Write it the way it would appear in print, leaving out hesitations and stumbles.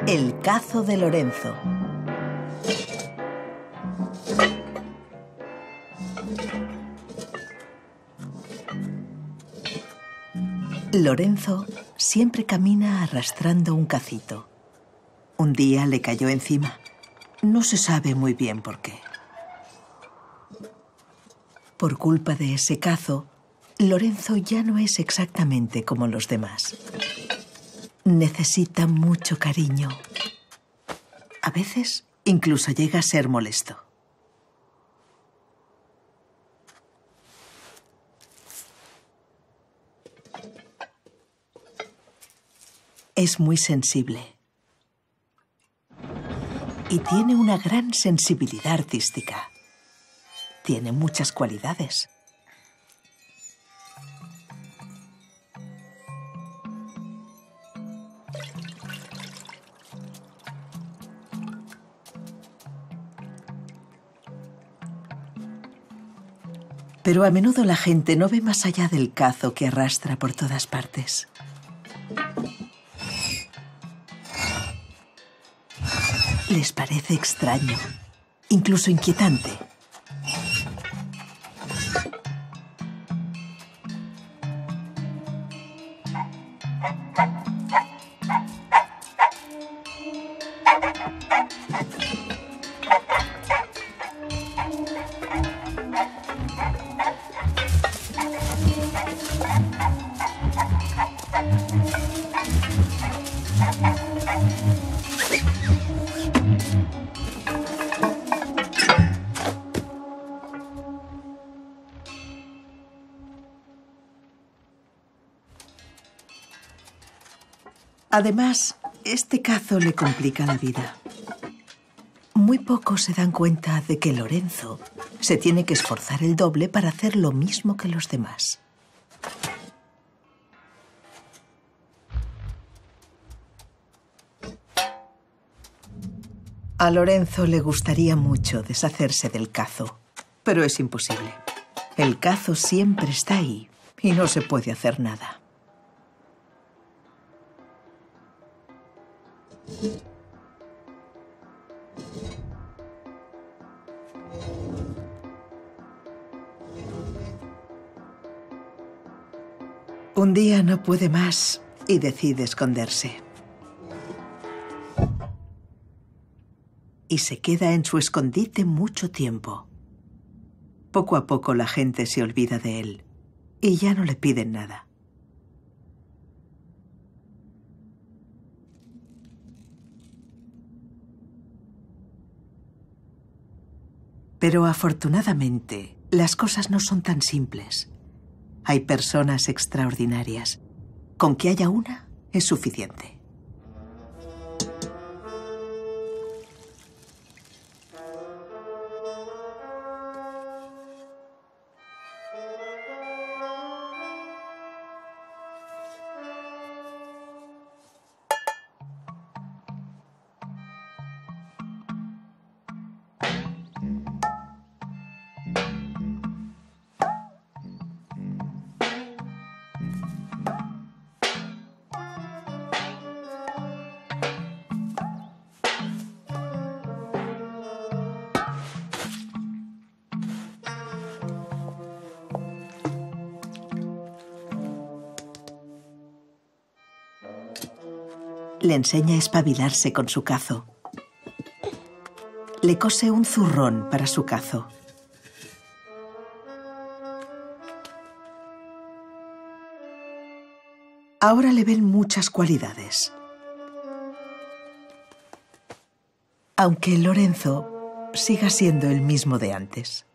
El cazo de Lorenzo. Lorenzo siempre camina arrastrando un cacito. Un día le cayó encima. No se sabe muy bien por qué. Por culpa de ese cazo, Lorenzo ya no es exactamente como los demás. Necesita mucho cariño. A veces incluso llega a ser molesto. Es muy sensible. Y tiene una gran sensibilidad artística. Tiene muchas cualidades. Pero a menudo la gente no ve más allá del cazo que arrastra por todas partes. Les parece extraño, incluso inquietante. Además, este cazo le complica la vida. Muy pocos se dan cuenta de que Lorenzo se tiene que esforzar el doble para hacer lo mismo que los demás. A Lorenzo le gustaría mucho deshacerse del cazo, pero es imposible. El cazo siempre está ahí y no se puede hacer nada. Un día no puede más y decide esconderse. Y se queda en su escondite mucho tiempo. Poco a poco la gente se olvida de él y ya no le piden nada. Pero afortunadamente, las cosas no son tan simples. Hay personas extraordinarias. Con que haya una es suficiente. Le enseña a espabilarse con su cazo. Le cose un zurrón para su cazo. Ahora le ven muchas cualidades. Aunque Lorenzo siga siendo el mismo de antes.